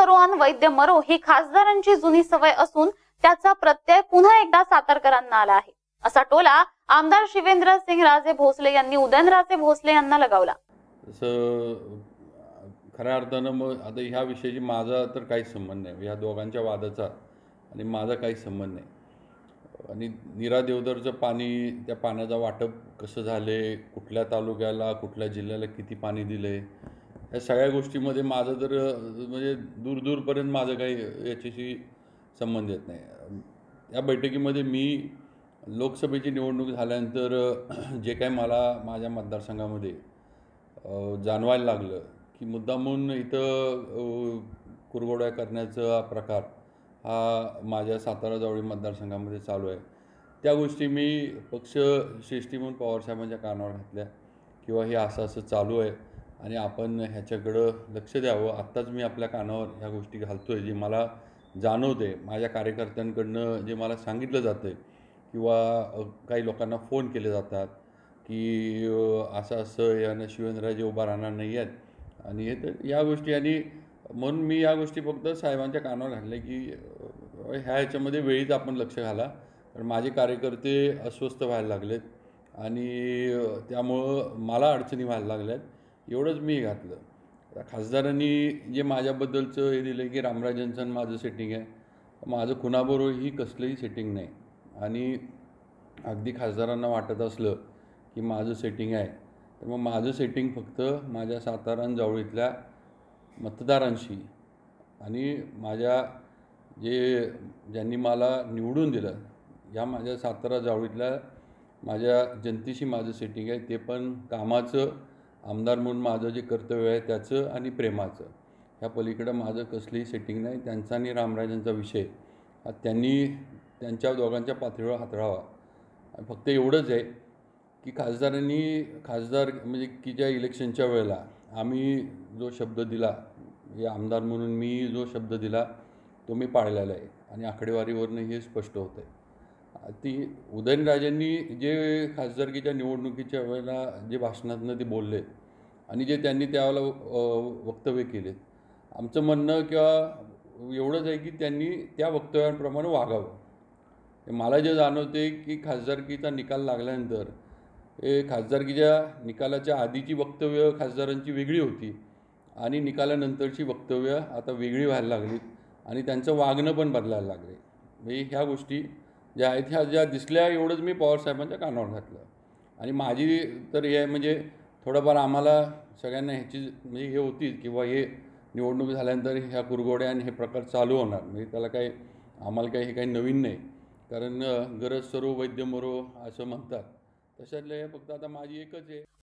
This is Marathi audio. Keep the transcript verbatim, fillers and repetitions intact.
सरोन वैद्य मरो ही खासदारांची जुनी सवय असून त्याचा प्रत्यय पुन्हा एकदा सातारकरांना आला आहे, असा टोला आमदार शिवेंद्र सिंह राजे भोसले यांनी उदयनराजे भोसले यांना लगावला। खऱ्या अर्थानं मग आता ह्या विषयाची माझा तर काही संबंध नाही, ह्या दोघांच्या वादाचा आणि माझा काही संबंध नाही। आणि नीरा देवधरचं पाणी, त्या पाण्याचा वाटप कसं झाले, कुठल्या तालुक्याला कुठल्या जिल्ह्याला किती पाणी दिले, या सगळ्या गोष्टीमध्ये माझं तर म्हणजे दूर दूरपर्यंत माझं काही याच्याशी संबंध येत नाही। या बैठकीमध्ये मी लोकसभेची निवडणूक झाल्यानंतर जे काही मला माझ्या मतदारसंघामध्ये जाणवायला लागलं की मुद्दामून इथं कुरघोड्या करण्याचा प्रकार हा माझ्या सातारा जावळी मतदारसंघामध्ये चालू आहे, त्या गोष्टी मी पक्ष श्रेष्ठी म्हणून पवारसाहेबांच्या कानावर घातल्या किंवा हे असं असं चालू आहे आणि आपण ह्याच्याकडं लक्ष द्यावं। आत्ताच मी आपल्या कानावर ह्या गोष्टी घालतो आहे, जी मला जाणवते, माझ्या कार्यकर्त्यांकडनं जे मला सांगितलं जातं आहे किंवा काही लोकांना फोन केले जातात की असं असं यानं शिवेंद्रराजे उभा राहणार नाही आहेत आणि हे तर या गोष्टी, आणि म्हणून मी या गोष्टी फक्त साहेबांच्या कानावर घातल्या की ह्या ह्याच्यामध्ये वेळीच आपण लक्ष घाला, कारण माझे कार्यकर्ते अस्वस्थ व्हायला लागलेत आणि त्यामुळं मला अडचणी व्हायला लागल्यात, एवढंच मी घातलं। खासदारांनी जे माझ्याबद्दलचं हे दिलं की रामराजांचं माझं सेटिंग आहे, माझं कुणाबरोबर ही कसलंही सेटिंग नाही। आणि अगदी खासदारांना वाटत असलं की माझं सेटिंग आहे तर मग माझं सेटिंग फक्त माझ्या सातारा जावळीतल्या मतदारांशी आणि माझ्या जे ज्यांनी मला निवडून दिलं या माझ्या सातारा जावळीतल्या माझ्या जनतेशी माझं सेटिंग आहे, ते पण कामाचं, आमदार म्हणून माझं जे कर्तव्य आहे त्याचं आणि प्रेमाचं। ह्या पलीकडं माझं कसलंही सेटिंग नाही। त्यांचा आणि रामराजांचा विषय हा त्यांनी त्यांच्या दोघांच्या पातळीवर हाताळावा। फक्त एवढंच आहे की खासदारांनी खासदार म्हणजे की ज्या इलेक्शनच्या वेळेला आम्ही जो शब्द दिला, हे आमदार म्हणून मी जो शब्द दिला तो मी पाळलेला आहे आणि आकडेवारीवरनं हे स्पष्ट होतं आहे। ती उदयनराजेंनी जे खासदारकीच्या निवडणुकीच्या वेळेला जे भाषणातनं ते बोलले आणि जे त्यांनी त्यावेळेला वक्तव्य केलेत, आमचं म्हणणं किंवा एवढंच आहे की त्यांनी त्या वक्तव्यांप्रमाणे वागावं। मला जे जाणवते की खासदारकीचा निकाल लागल्यानंतर हे खासदारकीच्या निकालाच्या आधीची वक्तव्य खासदारांची वेगळी होती आणि निकालानंतरची वक्तव्य आता वेगळी व्हायला लागलीत आणि त्यांचं वागणं पण बदलायला लागले। म्हणजे ह्या गोष्टी ज्या आहेत ह्या ज्या दिसल्या एवढंच मी पवारसाहेबांच्या कानावर घातलं। आणि माझी तर हे म्हणजे थोडंफार आम्हाला सगळ्यांना ह्याची म्हणजे हे होती किंवा हे निवडणूक झाल्यानंतर ह्या कुरघोड्या आणि हे प्रकार चालू होणार, म्हणजे त्याला काही आम्हाला काही हे काही नवीन नाही, कारण गरज सरो वैद्य मरो असं म्हणतात, तशातलं हे फक्त आता माझी एकच आहे।